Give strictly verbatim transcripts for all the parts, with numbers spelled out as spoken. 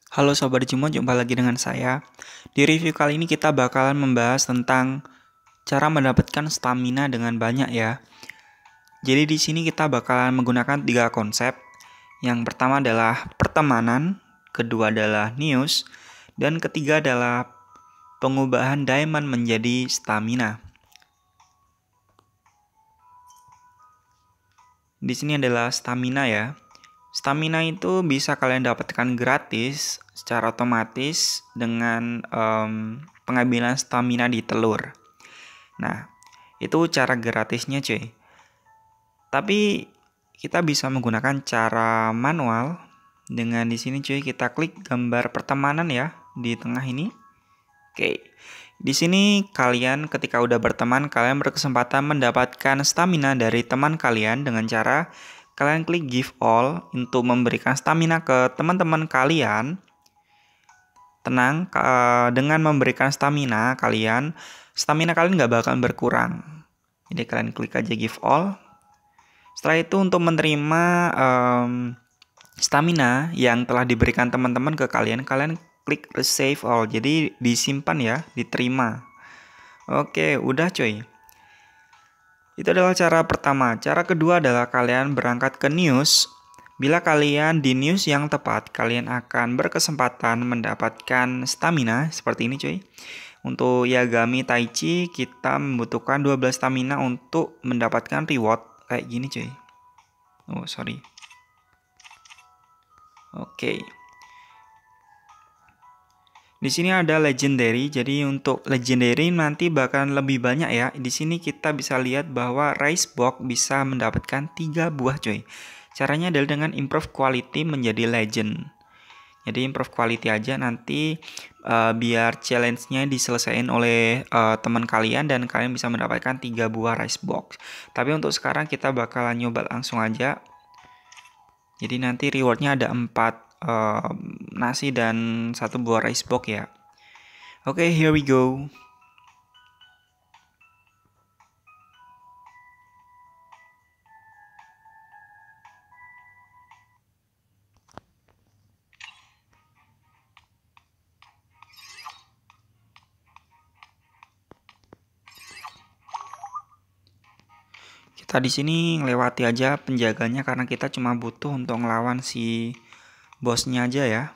Halo Sobat Digimon, jumpa lagi dengan saya. Di review kali ini kita bakalan membahas tentang cara mendapatkan stamina dengan banyak ya. Jadi di sini kita bakalan menggunakan tiga konsep. Yang pertama adalah pertemanan, kedua adalah news, dan ketiga adalah pengubahan diamond menjadi stamina. Di sini adalah stamina ya. Stamina itu bisa kalian dapatkan gratis secara otomatis dengan um, pengambilan stamina di telur. Nah, itu cara gratisnya cuy. Tapi kita bisa menggunakan cara manual dengan di sini cuy kita klik gambar pertemanan ya di tengah ini. Oke. Di sini kalian ketika udah berteman kalian berkesempatan mendapatkan stamina dari teman kalian dengan cara kalian klik give all untuk memberikan stamina ke teman-teman kalian. Tenang, dengan memberikan stamina kalian, stamina kalian nggak bakal berkurang. Jadi kalian klik aja give all. Setelah itu untuk menerima um, stamina yang telah diberikan teman-teman ke kalian, kalian klik receive all. Jadi disimpan ya, diterima. Oke, udah cuy. Itu adalah cara pertama. Cara kedua adalah kalian berangkat ke news. Bila kalian di news yang tepat, kalian akan berkesempatan mendapatkan stamina seperti ini cuy. Untuk Yagami Taichi kita membutuhkan dua belas stamina untuk mendapatkan reward kayak gini cuy. Oh sorry. Oke. Di sini ada legendary, jadi untuk legendary nanti bakalan lebih banyak ya. Di sini kita bisa lihat bahwa Rice Box bisa mendapatkan tiga buah coy. Caranya adalah dengan improve quality menjadi legend. Jadi improve quality aja nanti uh, biar challenge-nya diselesaikan oleh uh, teman kalian dan kalian bisa mendapatkan tiga buah Rice Box. Tapi untuk sekarang kita bakalan nyoba langsung aja. Jadi nanti rewardnya ada empat uh, nasi dan satu buah rice box ya. Oke, okay, here we go. Kita di sini ngelewati aja penjaganya karena kita cuma butuh untuk ngelawan si bosnya aja ya.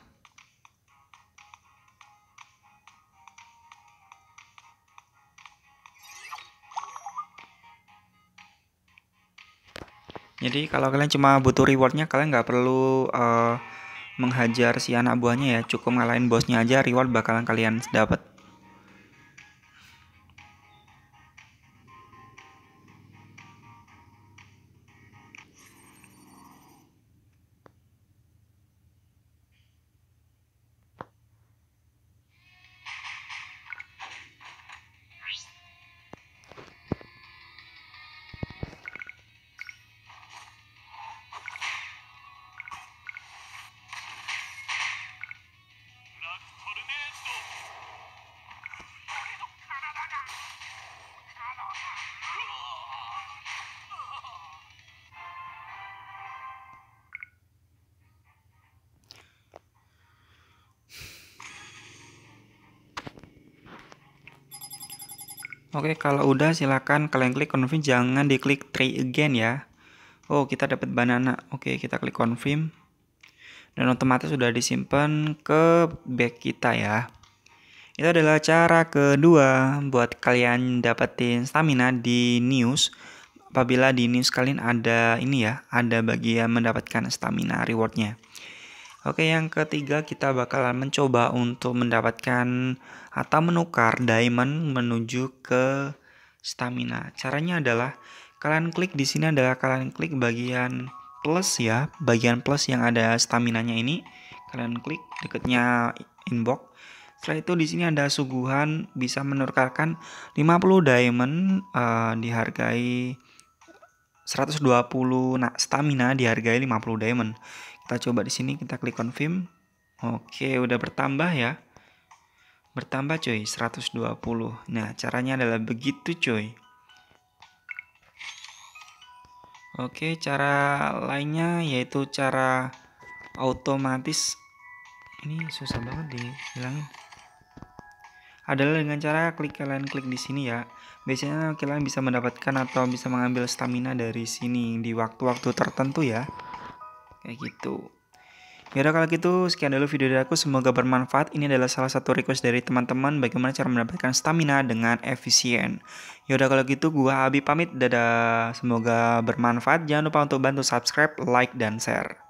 Jadi kalau kalian cuma butuh rewardnya, kalian nggak perlu uh, menghajar si anak buahnya ya. Cukup ngalahin bosnya aja, reward bakalan kalian dapat. Oke, kalau udah silakan kalian klik confirm, jangan diklik try again ya. Oh, kita dapat banana. Oke, kita klik confirm. Dan otomatis sudah disimpan ke back kita ya. Itu adalah cara kedua buat kalian dapetin stamina di news. Apabila di news kalian ada ini ya, ada bagian mendapatkan stamina rewardnya. Oke, yang ketiga kita bakalan mencoba untuk mendapatkan atau menukar diamond menuju ke stamina. Caranya adalah kalian klik di sini adalah kalian klik bagian plus ya, bagian plus yang ada staminanya ini. Kalian klik dekatnya inbox. Setelah itu di sini ada suguhan bisa menukarkan lima puluh diamond uh, dihargai seratus dua puluh, nah stamina dihargai lima puluh diamond. Kita coba di sini, kita klik confirm. Oke, udah bertambah ya. Bertambah coy, seratus dua puluh. Nah, caranya adalah begitu coy. Oke, cara lainnya yaitu cara otomatis Ini susah banget dihilangin. Adalah dengan cara klik kalian klik di sini ya. Biasanya kalian bisa mendapatkan atau bisa mengambil stamina dari sini di waktu-waktu tertentu ya. Kayak gitu. Yaudah kalau gitu sekian dulu video dari aku, semoga bermanfaat. Ini adalah salah satu request dari teman-teman bagaimana cara mendapatkan stamina dengan efisien. Yaudah kalau gitu gua Abi pamit, dadah. Semoga bermanfaat. Jangan lupa untuk bantu subscribe, like, dan share.